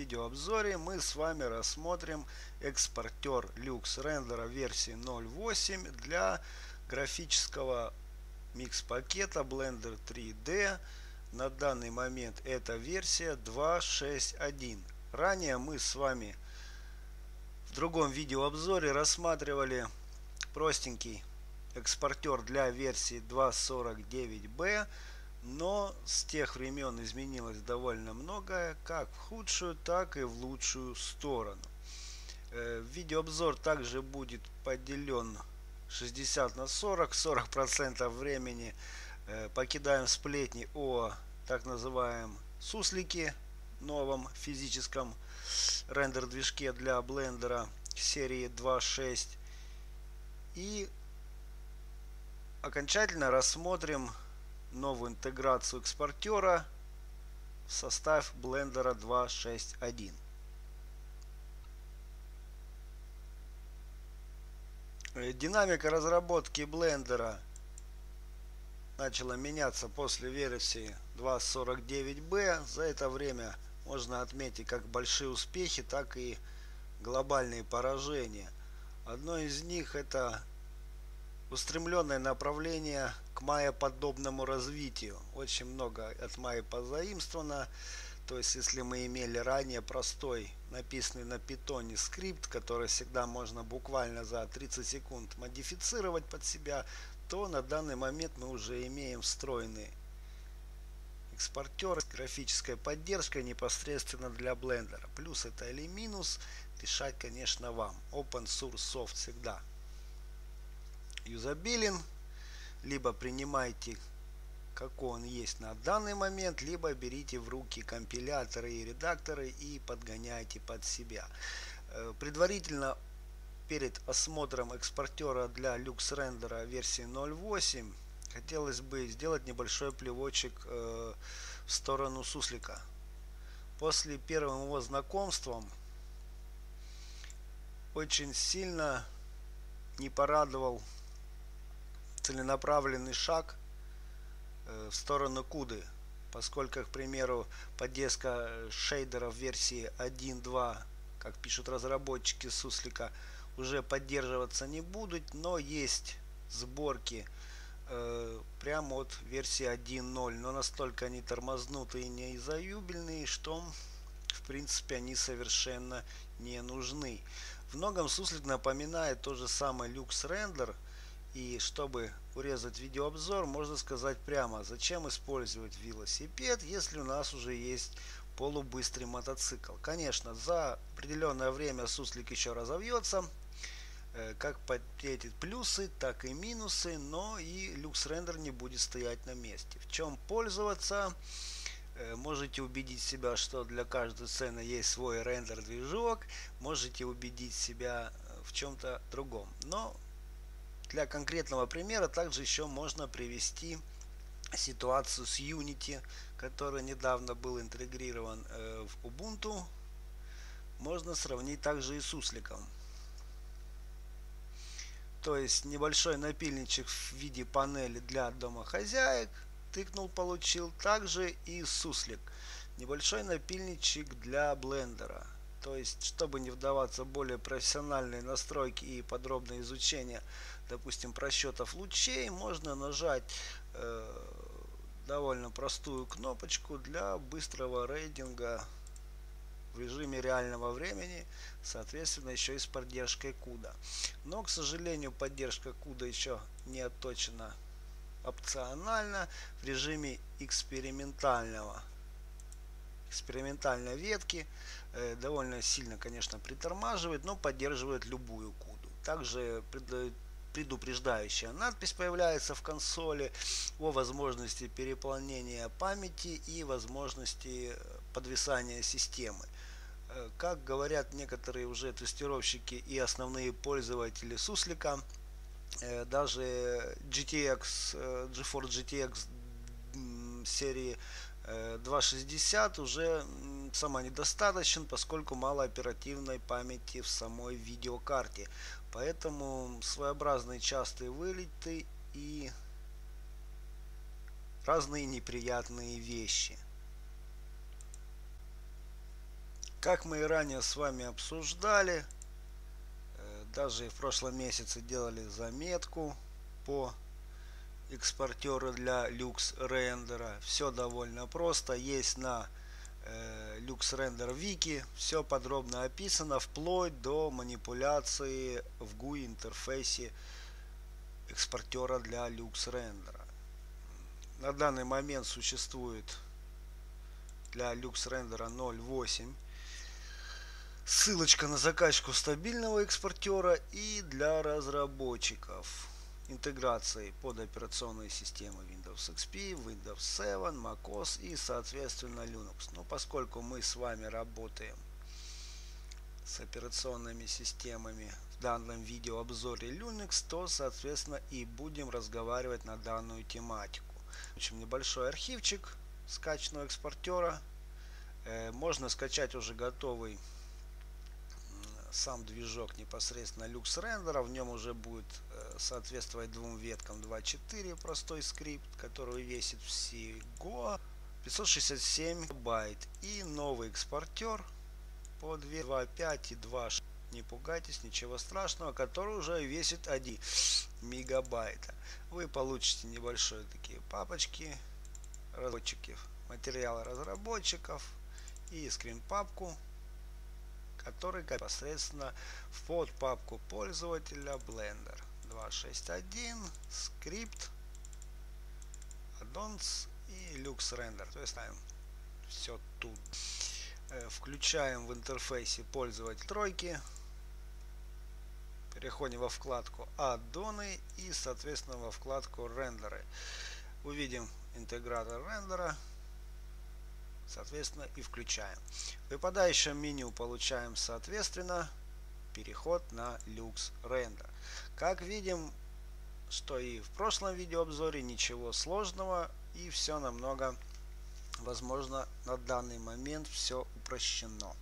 видеообзоре мы с вами рассмотрим экспортер LuxRender версии 0.8 для графического микс-пакета Blender 3D. На данный момент это версия 2.6.1. Ранее мы с вами в другом видеообзоре рассматривали простенький экспортер для версии 2.49b. Но с тех времен изменилось довольно многое, как в худшую, так и в лучшую сторону. Видеообзор также будет поделен 60 на 40. 40% времени покидаем сплетни о так называемом суслике, новом физическом рендер-движке для блендера серии 2.6. И окончательно рассмотрим новую интеграцию экспортера в состав Blender 2.6.1. Динамика разработки Blender начала меняться после версии 2.49b. За это время можно отметить как большие успехи, так и глобальные поражения. Одно из них — это устремленное направление к майя-подобному развитию. Очень много от майя позаимствовано. То есть, если мы имели ранее простой, написанный на питоне скрипт, который всегда можно буквально за 30 секунд модифицировать под себя, то на данный момент мы уже имеем встроенный экспортер с графической поддержкой непосредственно для блендера. Плюс это или минус, решать, конечно, вам. Open source софт всегда юзабилен. Либо принимайте, какой он есть на данный момент, либо берите в руки компиляторы и редакторы и подгоняйте под себя. Предварительно, перед осмотром экспортера для LuxRender версии 0.8, хотелось бы сделать небольшой плевочек в сторону суслика. После первого его знакомства очень сильно не порадовал целенаправленный шаг в сторону CUDA, поскольку, к примеру, поддержка шейдеров версии 1.2, как пишут разработчики суслика, уже поддерживаться не будут, но есть сборки прямо от версии 1.0, но настолько они тормознутые и неизаюбельные, что в принципе они совершенно не нужны. В многом суслик напоминает то же самое LuxRender. И чтобы урезать видеообзор, можно сказать прямо, зачем использовать велосипед, если у нас уже есть полубыстрый мотоцикл. Конечно, за определенное время суслик еще разовьется, как подсветит плюсы, так и минусы, но и LuxRender не будет стоять на месте. В чем пользоваться? Можете убедить себя, что для каждой сцены есть свой рендер-движок, можете убедить себя в чем-то другом. Но для конкретного примера также еще можно привести ситуацию с Unity, который недавно был интегрирован в Ubuntu. Можно сравнить также и с сусликом. То есть небольшой напильничек в виде панели для домохозяек, тыкнул, получил. Также и суслик. Небольшой напильничек для блендера. То есть, чтобы не вдаваться в более профессиональные настройки и подробное изучение, допустим, просчетов лучей, можно нажать довольно простую кнопочку для быстрого рейдинга в режиме реального времени, соответственно, еще и с поддержкой CUDA. Но, к сожалению, поддержка CUDA еще не отточена опционально в режиме экспериментальной ветки. Довольно сильно, конечно, притормаживает, но поддерживает любую CUDA. Также предупреждающая надпись появляется в консоли о возможности переполнения памяти и возможности подвисания системы. Как говорят некоторые уже тестировщики и основные пользователи суслика, даже GeForce GTX серии 2.60 уже самонедостаточен, поскольку мало оперативной памяти в самой видеокарте. Поэтому своеобразные частые вылеты и разные неприятные вещи. Как мы и ранее с вами обсуждали, даже в прошлом месяце делали заметку по экспортеру для LuxRender. Все довольно просто, есть на LuxRender Wiki, все подробно описано, вплоть до манипуляции в GUI интерфейсе экспортера для LuxRender. На данный момент существует для LuxRender 0.8 ссылочка на закачку стабильного экспортера и для разработчиков интеграции под операционные системы Windows XP, Windows 7, macOS и соответственно Linux. Но поскольку мы с вами работаем с операционными системами в данном видеообзоре Linux, то соответственно и будем разговаривать на данную тематику. Очень небольшой архивчик скачанного экспортера. Можно скачать уже готовый сам движок непосредственно LuxRender. В нем уже будет соответствовать двум веткам 2.4 простой скрипт, который весит всего 567 байт, и новый экспортер по 2.5 и 2.6. Не пугайтесь, ничего страшного, который уже весит 1 мегабайта. Вы получите небольшие такие папочки, разработчики, материалы разработчиков и скрин-папку, который непосредственно в подпапку пользователя Blender 2.6.1, скрипт, addons и LuxRender. То есть ставим все тут. Включаем в интерфейсе пользователь тройки, переходим во вкладку аддоны и соответственно во вкладку рендеры. Увидим интегратор рендера, соответственно и включаем. В выпадающем меню получаем соответственно переход на LuxRender. Как видим, что и в прошлом видеообзоре, ничего сложного, и все намного, возможно, на данный момент все упрощено.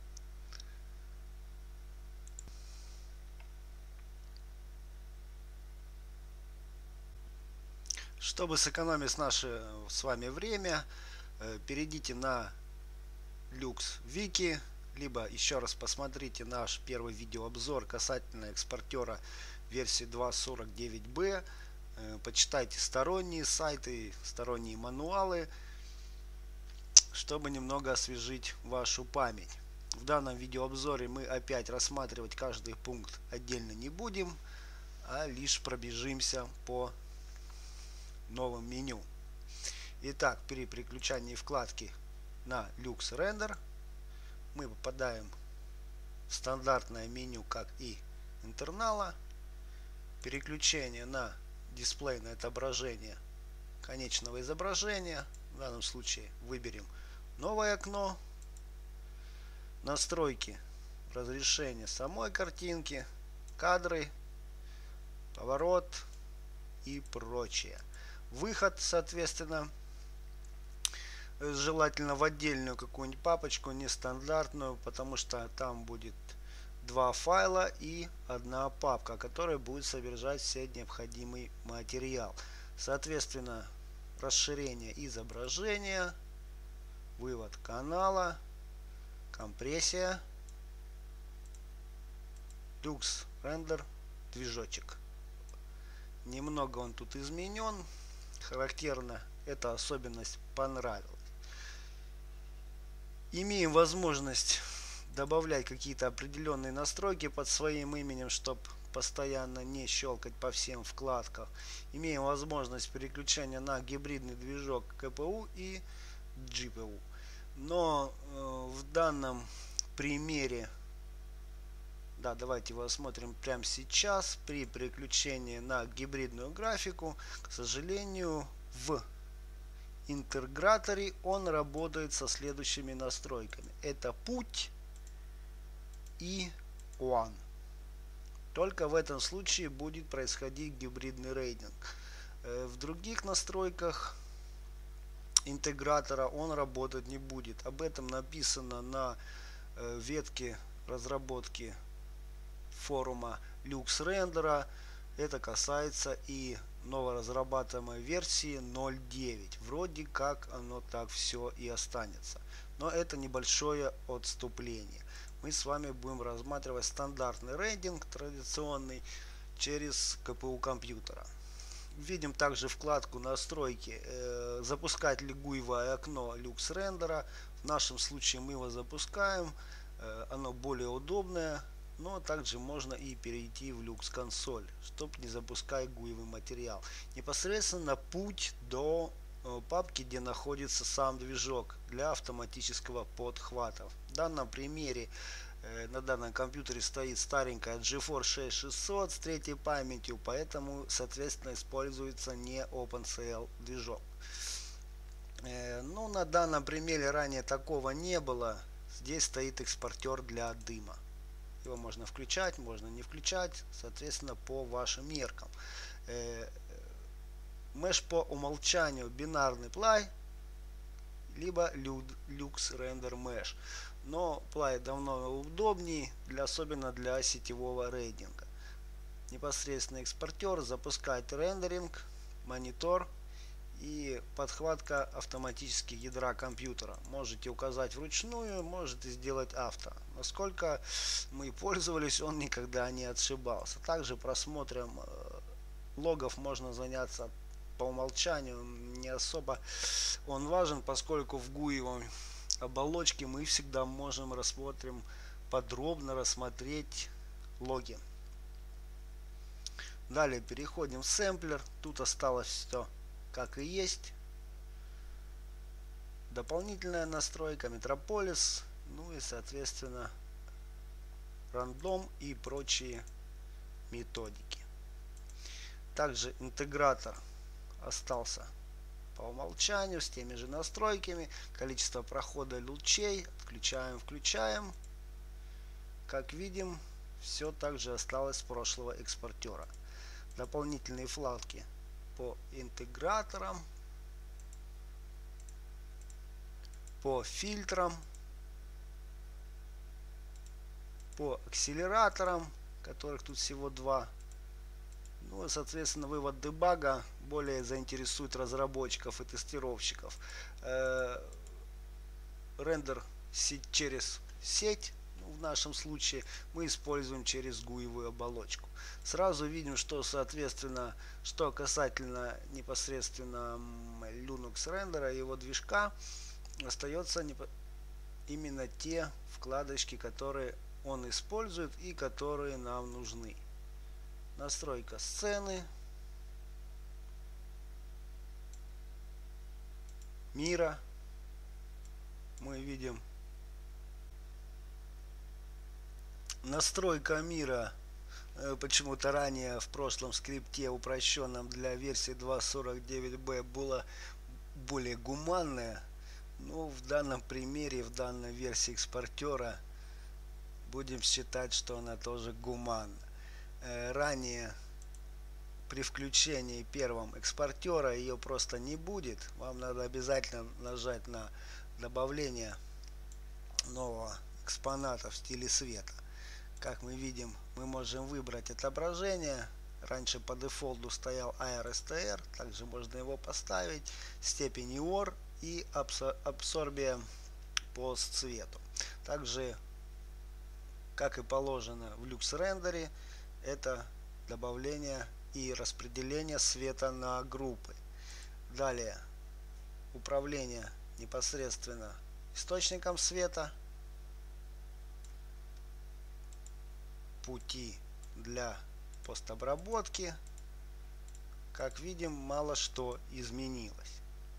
Чтобы сэкономить наше с вами время, перейдите на Lux Wiki, либо еще раз посмотрите наш первый видеообзор касательно экспортера версии 2.49b. Почитайте сторонние сайты, сторонние мануалы, чтобы немного освежить вашу память. В данном видеообзоре мы опять рассматривать каждый пункт отдельно не будем, а лишь пробежимся по новым меню. Итак, при переключении вкладки на LuxRender мы попадаем в стандартное меню, как и интернала. Переключение на дисплейное отображение конечного изображения. В данном случае выберем новое окно. Настройки разрешения самой картинки, кадры, поворот и прочее. Выход, соответственно, желательно в отдельную какую-нибудь папочку, нестандартную, потому что там будет два файла и одна папка, которая будет содержать все необходимый материал. Соответственно, расширение изображения, вывод канала, компрессия, LuxRender движочек. Немного он тут изменен. Характерно, эта особенность понравилась. Имеем возможность добавлять какие-то определенные настройки под своим именем, чтобы постоянно не щелкать по всем вкладкам. Имеем возможность переключения на гибридный движок КПУ и GPU. Но в данном примере, да, давайте его осмотрим прямо сейчас. При переключении на гибридную графику, к сожалению, в интеграторе он работает со следующими настройками. Это путь и one. Только в этом случае будет происходить гибридный рейдинг. В других настройках интегратора он работать не будет. Об этом написано на ветке разработки форума LuxRender. Это касается и новоразрабатываемой версии 0.9. Вроде как оно так все и останется. но это небольшое отступление. Мы с вами будем рассматривать стандартный рендинг, традиционный, через КПУ компьютера. Видим также вкладку настройки, запускать ли гуевое окно люкс рендера. В нашем случае мы его запускаем, оно более удобное, но также можно и перейти в люкс консоль, чтобы не запускать гуевый материал. Непосредственно путь до папки, где находится сам движок для автоматического подхвата. В данном примере на данном компьютере стоит старенькая GeForce 6600 с третьей памятью, поэтому соответственно используется не OpenCL движок. Ну, на данном примере ранее такого не было. Здесь стоит экспортер для дыма. Его можно включать, можно не включать, соответственно по вашим меркам. Mesh по умолчанию бинарный Ply, либо Lux Render Mesh. Но Ply давно удобнее, особенно для сетевого рендинга. Непосредственно экспортер запускает рендеринг, монитор и подхватка автоматически ядра компьютера. Можете указать вручную, можете сделать авто. Насколько мы пользовались, он никогда не отшибался. Также просмотром логов можно заняться по умолчанию. Не особо он важен, поскольку в гуевой оболочке мы всегда можем подробно рассмотреть логи. Далее переходим в сэмплер. Тут осталось все как и есть. Дополнительная настройка, Metropolis, ну и соответственно рандом и прочие методики. Также интегратор остался по умолчанию с теми же настройками. Количество прохода лучей отключаем, включаем. Как видим, все также осталось с прошлого экспортера. Дополнительные вкладки по интеграторам, по фильтрам, по акселераторам, которых тут всего два. Ну и соответственно вывод дебага более заинтересует разработчиков и тестировщиков. Рендер через сеть, в нашем случае мы используем через гуевую оболочку. Сразу видим, что соответственно, что касательно непосредственно Linux рендера и его движка, остается именно те вкладочки, которые он использует и которые нам нужны. Настройка сцены, мира. Мы видим настройка мира. Почему-то ранее в прошлом скрипте, упрощенном для версии 2.49b, была более гуманная. Но в данном примере, в данной версии экспортера, будем считать, что она тоже гуманна. Ранее при включении первым экспортера ее просто не будет. Вам надо обязательно нажать на добавление нового экспоната в стиле света. Как мы видим, мы можем выбрать отображение. Раньше по дефолту стоял AirSTR, также можно его поставить. Степень IOR и абсорбия по цвету. Также, как и положено в люкс рендере, это добавление и распределение света на группы. Далее управление непосредственно источником света, пути для постобработки. Как видим, мало что изменилось.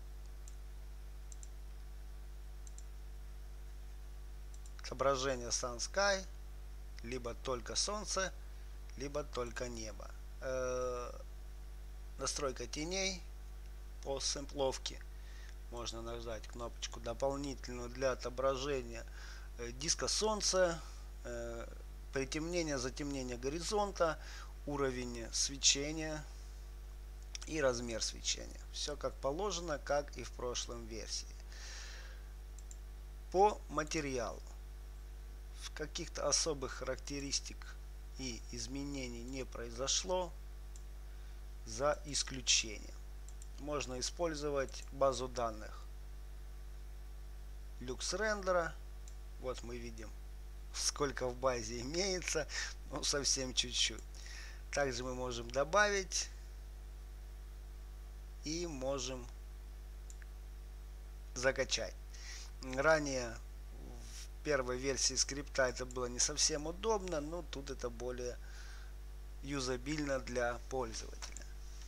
Отображение Sun Sky, либо только солнце, либо только небо. Настройка теней по сэмпловке. Можно нажать кнопочку дополнительную для отображения диска солнца, притемнение, затемнение горизонта, уровень свечения и размер свечения. Все как положено, как и в прошлом версии. По материалу. Каких-то особых характеристик и изменений не произошло, за исключением. Можно использовать базу данных LuxRender. Вот мы видим, сколько в базе имеется, ну совсем чуть-чуть. Также мы можем добавить и можем закачать. Ранее в первой версии скрипта это было не совсем удобно, но тут это более юзабильно для пользователя.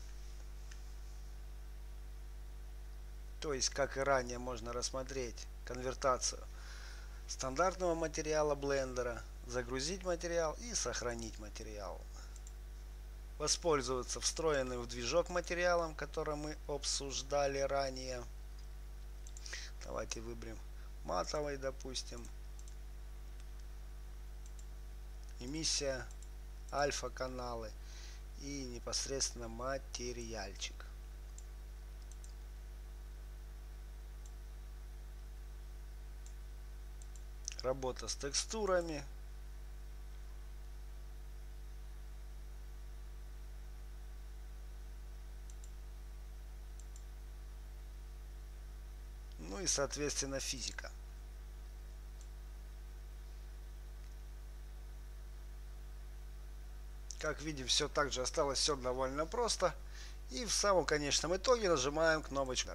То есть, как и ранее, можно рассмотреть конвертацию стандартного материала блендера, загрузить материал и сохранить материал. Воспользоваться встроенным в движок материалом, который мы обсуждали ранее. Давайте выберем матовый, допустим. Эмиссия, альфа-каналы и непосредственно материальчик. Работа с текстурами. Ну и соответственно физика. Как видим, все так же осталось все довольно просто. И в самом конечном итоге нажимаем кнопочку.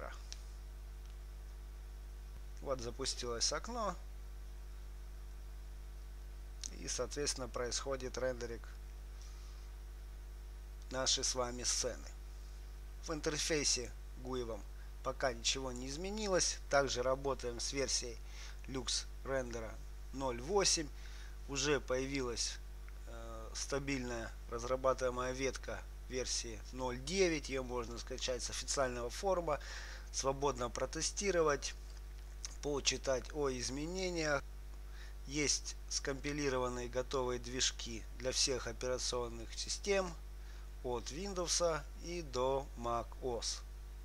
Вот запустилось окно. И соответственно происходит рендеринг нашей с вами сцены. В интерфейсе GUI пока ничего не изменилось. Также работаем с версией LuxRender 0.8. Уже появилась стабильная разрабатываемая ветка версии 0.9. Ее можно скачать с официального форума, свободно протестировать, почитать о изменениях. Есть скомпилированные готовые движки для всех операционных систем от Windows и до macOS.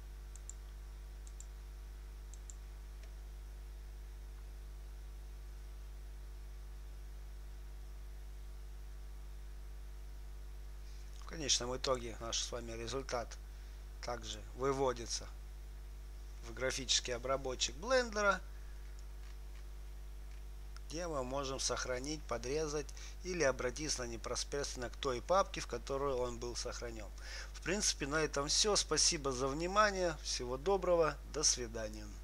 В конечном итоге наш с вами результат также выводится в графический обработчик блендера, где мы можем сохранить, подрезать или обратиться непосредственно к той папке, в которую он был сохранен. В принципе, на этом все. Спасибо за внимание. Всего доброго. До свидания.